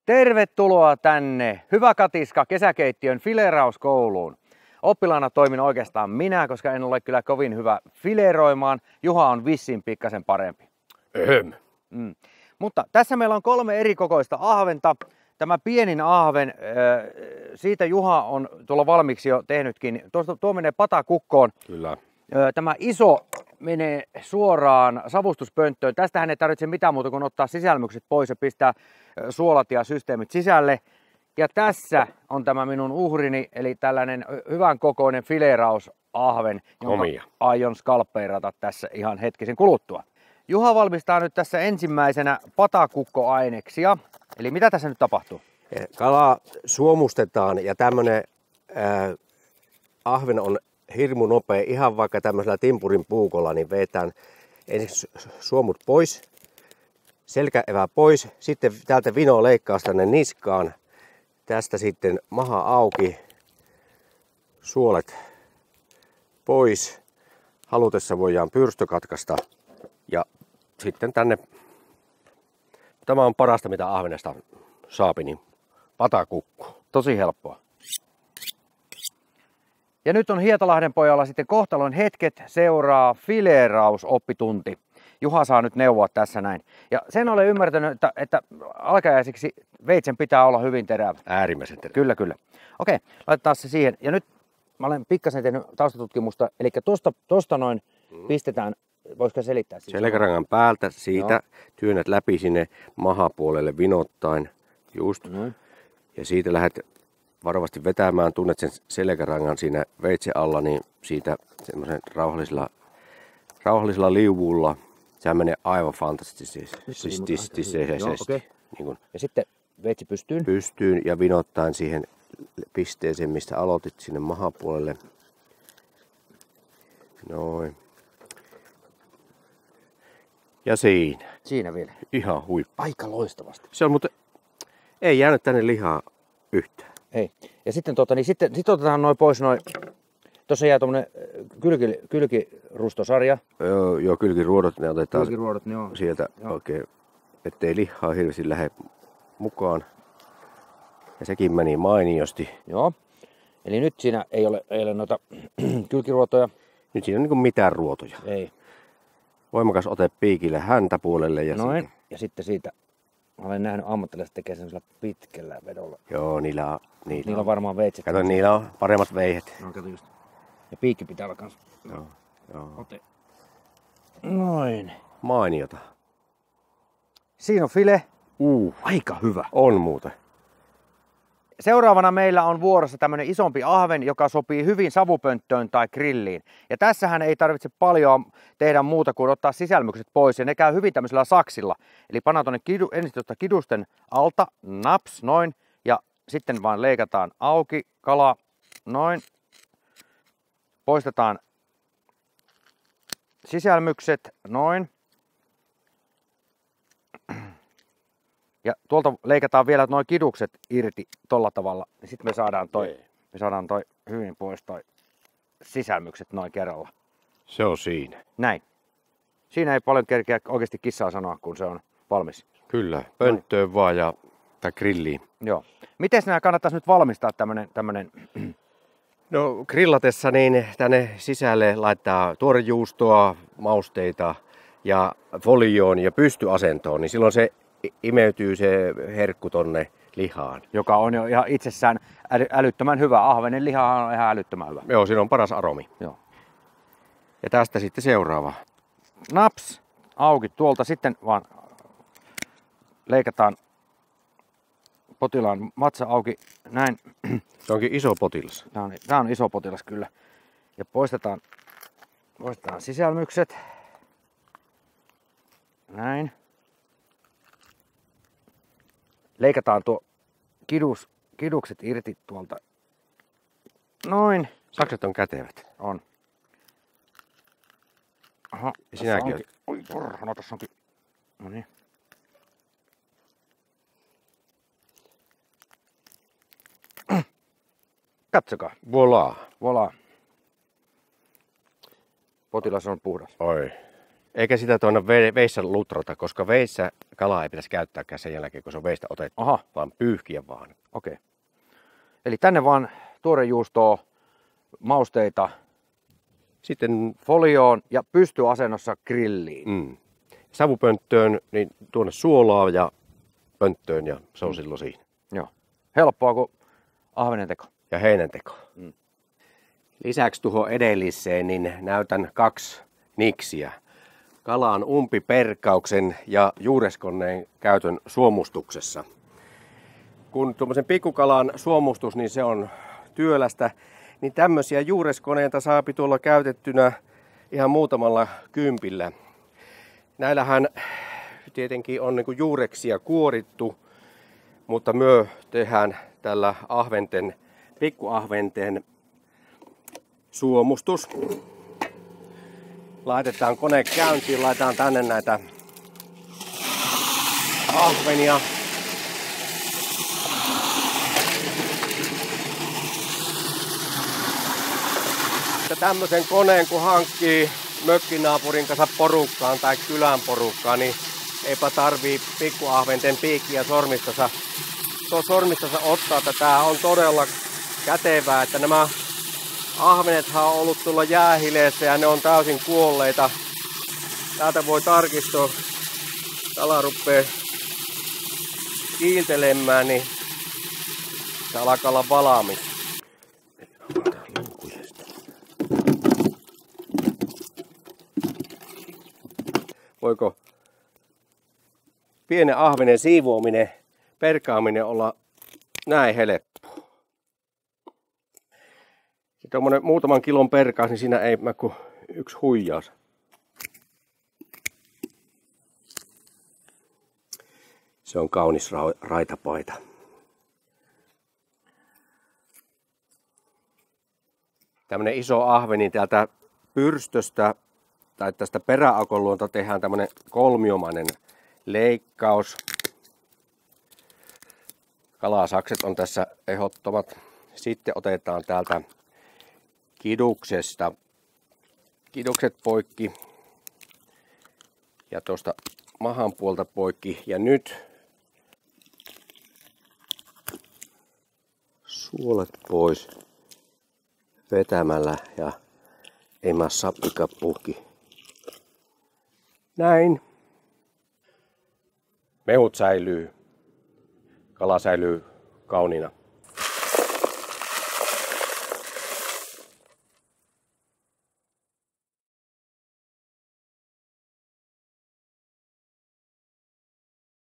Tervetuloa tänne Hyvä Katiska kesäkeittiön fileerauskouluun. Oppilaana toimin oikeastaan minä, koska en ole kyllä kovin hyvä fileeroimaan. Juha on vissiin pikkasen parempi. Mutta tässä meillä on 3 eri kokoista ahventa. Tämä pienin ahven, siitä Juha on tuolla valmiiksi jo tehnytkin. Tuo menee patakukkoon. Kyllä. Tämä iso menee suoraan savustuspönttöön. Tästähän ei tarvitse mitään muuta kuin ottaa sisälmykset pois ja pistää suolat ja systeemit sisälle. Ja tässä on tämä minun uhrini, eli tällainen hyvän kokoinen fileerausahven, jonka aion skalppeerata tässä ihan hetkisen kuluttua. Juha valmistaa nyt tässä ensimmäisenä patakukkoaineksia. Eli mitä tässä nyt tapahtuu? Kala suomustetaan ja tämmönen ahven on hirmu nopea. Ihan vaikka tämmöisellä timpurin puukolla, niin vetään ensin suomut pois, selkäevä pois, sitten täältä vino leikkaa tänne niskaan. Tästä sitten maha auki, suolet pois. Halutessa voidaan pyrstö katkaista ja sitten tänne. Tämä on parasta mitä ahvenesta saapi, niin patakukku. Tosi helppoa. Ja nyt on Hietalahden pojalla sitten kohtalon hetket, seuraa fileerausoppitunti. Juha saa nyt neuvoa tässä näin. Ja sen olen ymmärtänyt, että alkajaisiksi veitsen pitää olla hyvin terävä. Äärimmäisen terävä. Kyllä, kyllä. Okei, laitetaan se siihen. Ja nyt mä olen pikkasen tehnyt taustatutkimusta. Eli tosta noin pistetään, voisiko selittää? Selkärangan päältä siitä työnnät läpi sinne mahapuolelle vinottain. Just. Ja siitä lähdet varovasti vetämään, tunnet sen selkärangan siinä veitsen alla, niin siitä semmoisen rauhallisella liuvulla. Sehän menee aivan fantastisesti. Ja sitten veitsi pystyyn. Pystyyn ja vinottaen siihen pisteeseen, mistä aloitit sinne mahapuolelle. Noin. Ja siinä. Siinä vielä. Ihan huippu. Aika loistavasti. Se on, mutta ei jäänyt tänne lihaa yhtään. Ei. Ja sitten, sitten otetaan noin pois noin. Tuossa jää tuommoinen kylkirustosarja. Joo, kylkiruodot ne otetaan sieltä joo. Oikein, ettei lihaa hirveästi lähde mukaan. Ja sekin meni mainiosti. Joo. Eli nyt siinä ei ole noita kylkiruotoja. Nyt siinä on niin kuin mitään ruotoja. Ei. Voimakas ote piikille häntäpuolelle. Ja noin. Siitä. Ja sitten siitä, olen nähnyt ammattilaiset tekee sellaisella pitkällä vedolla. Joo, niillä on varmaan veitset. Kato, niillä on paremmat veihet. No, kato just. Ja piikki pitää olla kans. Joo. Ote. Noin. Mainiota. Siinä on file. Aika hyvä. On muuten. Seuraavana meillä on vuorossa tämmönen isompi ahven, joka sopii hyvin savupönttöön tai grilliin. Ja tässähän ei tarvitse paljon tehdä muuta kuin ottaa sisälmykset pois. Ja ne käy hyvin tämmöisellä saksilla. Eli pannaan tuonne ensin kidusten alta, naps, noin. Ja sitten vaan leikataan auki, kala, noin. Poistetaan sisälmykset, noin. Ja tuolta leikataan vielä nuo kidukset irti tolla tavalla. Sitten me saadaan toi hyvin pois toi sisälmykset noin kerralla. Se on siinä. Näin. Siinä ei paljon kerkeä oikeasti kissaa sanoa, kun se on valmis. Kyllä, pönttöön vaan tai grilliin. Joo. Miten nämä kannattaisi nyt valmistaa tämmönen? No grillatessa niin tänne sisälle laittaa tuorejuustoa, mausteita ja folioon ja pystyasentoon, niin silloin se imeytyy se herkku tonne lihaan. Joka on jo ihan itsessään älyttömän hyvä. Ahvenen liha on ihan älyttömän hyvä. Joo, siinä on paras aromi. Joo. Ja tästä sitten seuraava. Naps auki tuolta, sitten vaan leikataan potilaan matsa auki, näin. Se onkin iso potilas. Tää on iso potilas kyllä. Ja poistetaan sisälmykset. Näin. Leikataan tuo kidukset irti tuolta. Noin. Sakset on kätevät. On. Aha, ja sinäkin olet. Oi porhana, tossa onkin. Noniin. Katsokaa. Voilà. Voilà. Potilas on puhdas. Oi. Eikä sitä tuonne veissä lutrata, koska veissä kalaa ei pitäisi käyttääkään sen jälkeen, kun se on veistä otettu. Aha. Vaan pyyhkiä vaan. Okei. Eli tänne vaan tuorejuustoa, mausteita, Sitten folioon ja pystyasennossa grilliin. Savupönttöön, niin tuonne suolaa ja pönttöön ja se on silloin siinä. Joo. Helppoa kuin ahvenen teko. Ja heinänteko. Lisäksi tuohon edelliseen niin näytän 2 niksiä. Kalan umpiperkauksen ja juureskoneen käytön suomustuksessa. Kun tuommoisen pikkukalan suomustus, niin se on työlästä, niin tämmöisiä juureskoneita saapi tuolla käytettynä ihan muutamalla kympillä. Näillähän tietenkin on niinku juureksia kuorittu, mutta myö tehdään tällä pikkuahventen suomustus. Laitetaan kone käyntiin, laitetaan tänne näitä ahvenia. Ja tämmöisen koneen kun hankkii mökkinaapurin kanssa porukkaan tai kylän porukkaan, niin eipä tarvii pikkuahventen piikkiä sormistansa ottaa, että tää on todella kätevää, että nämä ahvenethan on ollut tuolla jäähileessä ja ne on täysin kuolleita. Täältä voi tarkistaa, kala rupeaa kiiltelemään, niin se alkaa olla valmis. Voiko pienen ahvenen siivoaminen, perkaaminen olla näin helppoa? Tuommoinen muutaman kilon perkaus, niin siinä ei mä kuin 1 huijaus. Se on kaunis raitapaita. Tämmönen iso ahveni täältä pyrstöstä tai tästä peräaukon luonta tehdään tämmönen kolmiomainen leikkaus. Kalasakset on tässä ehdottomat. Sitten otetaan täältä kiduksesta kidukset poikki ja tuosta mahan puolta poikki. Ja nyt suolet pois vetämällä ja emässä pikapuhki. Näin. Mehut säilyy. Kala säilyy kauniina.